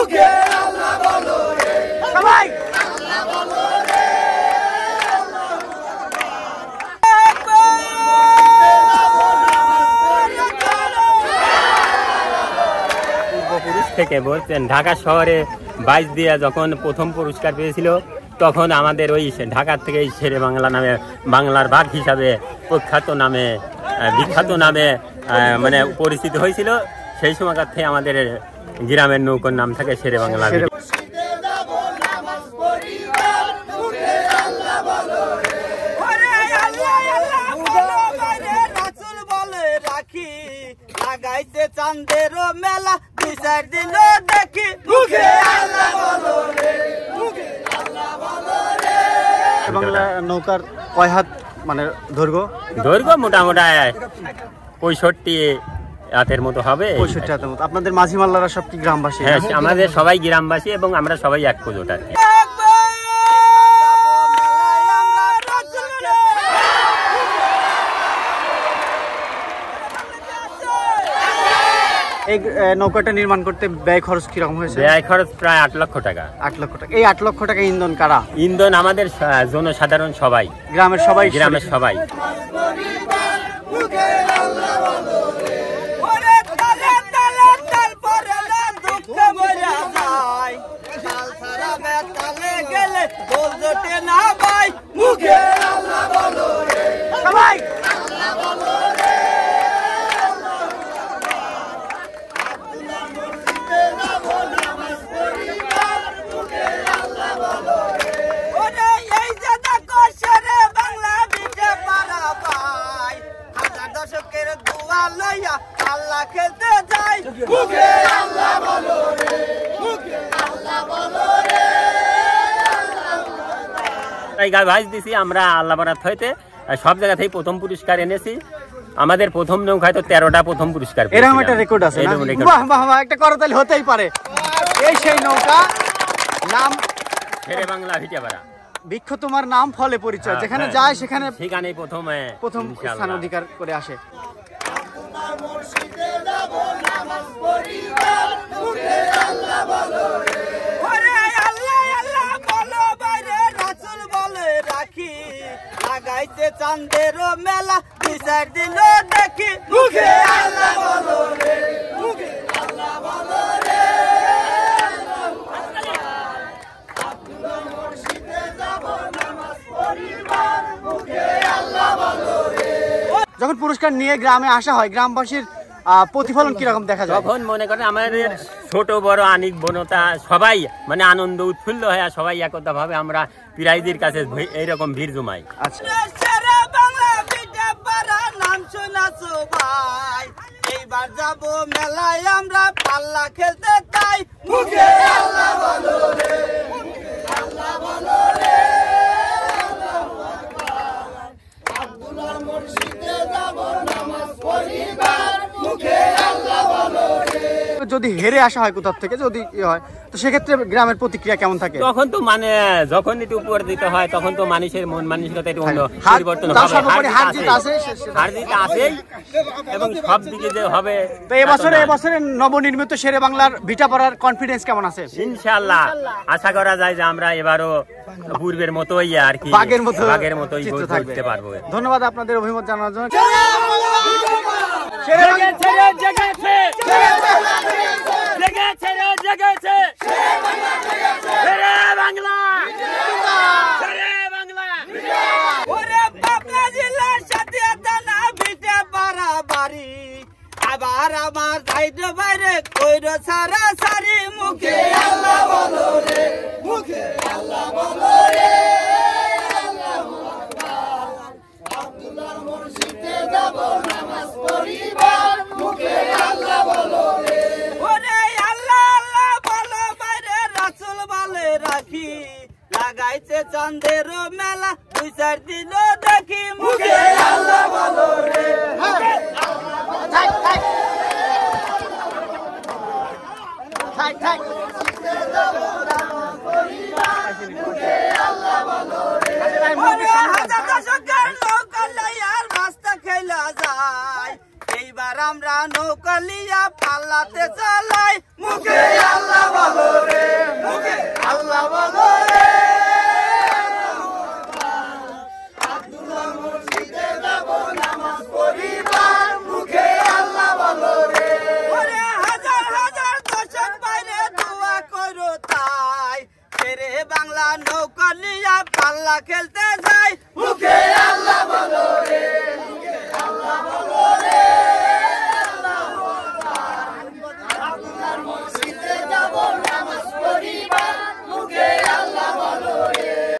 মুখে আল্লাহ বলো রে, সবাই আল্লাহ বলো রে। পূর্বপুরুষ থেকে বলছেন ঢাকা শহরে 22 দিয়া যখন প্রথম পুরস্কার পেয়েছিল তখন আমাদের ওই ঢাকার থেকে শেরে বাংলা নামে বাংলার বাঘ হিসাবে প্রখ্যাত নামে বিখ্যাত নামে মানে পরিচিত হয়েছিল। সেই সময়কার থেকে আমাদের গ্রামের নৌকোর নাম থাকে শেরে বাংলা। চাঁদের মেলা 2-4 দিন দেখি মুখে আল্লাহ বলো রে, মুখে আল্লাহ বলো রে। বাংলা নৌকার কয় হাত মানে দৈর্ঘ্য? দৈর্ঘ্য মোটামুটি 65 হাতের মতো হবে। 65 হাতের মতো। আপনাদের মাঝি মাল্লারা সব কি গ্রামবাসী? হ্যাঁ, আমাদের সবাই গ্রামবাসী এবং আমরা সবাই এক প্রজোট আর কি। এই নৌকাটা নির্মাণ করতে ব্যয় খরচ কিরকম হয়েছে? ব্যয় খরচ প্রায় 8 লক্ষ টাকা। 8 লক্ষ টাকা। এই 8 লক্ষ টাকা ইন্ধন কারা? ইন্ধন আমাদের জনসাধারণ সবাই, গ্রামের সবাই। গ্রামের সবাই। আল্লাহ খেলতে যাই মুখে আল্লাহ বলো রে, মুখে আল্লাহ বলো রে। ভাইস দিছি আমরা আল্লাহ বারাত হইতে সব জায়গা থেকে প্রথম পুরস্কার এনেছি। আমাদের প্রথম নৌকায় তো 13টা প্রথম পুরস্কার। এরকম একটা রেকর্ড আছে না? বাহ বাহ বাহ, একটা করতালি হতেই পারে। এই সেই নৌকা, নাম শেরে বাংলা ভিটাপাড়া। বৃক্ষ তোমার নাম ফলে পরিচয়, যেখানে যায় সেখানেই প্রথম স্থান অধিকার করে আসে। চাঁদের মেলা 2-4 দিন দেখি মুখে আল্লাহ বলো রে, মুখে আল্লাহ বলো রে। আব্দুল্লাহ মসজিদে যাব নামাজ পড়িবার মুখে আল্লাহ বলো রে। যখন পুরস্কার নিয়ে গ্রামে আসা হয়, গ্রামবাসীর প্রতিফলন কিরকম দেখা যায়? তখন মনে করেন আমাদের ছোট বড় আনিক বনতা সবাই মানে আনন্দ উৎফুল্ল হয়ে সবাই একতা ভাবে আমরা প্রাইজের কাছে এইরকম ভিড় জমাই। আচ্ছা, নাম শোনাছো ভাই, এইবার যাবো মেলায় আমরা পাল্লা খেলতে তাই মুখে আল্লাহ বলো রে, মুখে আল্লাহ বলো রে। আব্দুল্লাহ মসজিদে যাব নামাজ পড়িবার মুখে আল্লাহ বলো রে। যদি হেরে আসা হয় কোথাও থেকে, যদি হয় তো সেক্ষেত্রে গ্রামের প্রতিক্রিয়া কেমন থাকে? তখন তো মানে যখন একটু উপর দিতে হয় তখন তো মানুষের মন মানসিকতা একটু পরিবর্তন হবে। হার জিত আছেই এবং সব দিকে যে হবে। তো এবছরে নবনির্মিত শেরে বাংলার ভিটাপাড়ার কনফিডেন্স কেমন আছে? ইনশাআল্লাহ আশা করা যায় যে আমরা এবারও পূর্বের মতোই আর কি বাঘের মতোই করতে পারবো। ধন্যবাদ আপনাদের অভিমত জানানোর জন্য। আবার আমার সাইডে বাইরে কইরো সারা সারি মুখে আল্লাহ বলো রে, মুখে আল্লাহ বলো রে। আব্দুল্লাহ মসজিদে যাব নামাজ পড়িবার মুখে আল্লাহ বলো রে। ওরে আল্লাহ আল্লাহ বলো বাইরে রাসূল বলে রাখি, লাগাইছে চাঁদের মেলা 2-4 দিন দেখি মুখে আল্লাহ বলো রে। এইবার আমরা নৌকা লিয়া পাল্লাতে চালাই মুখে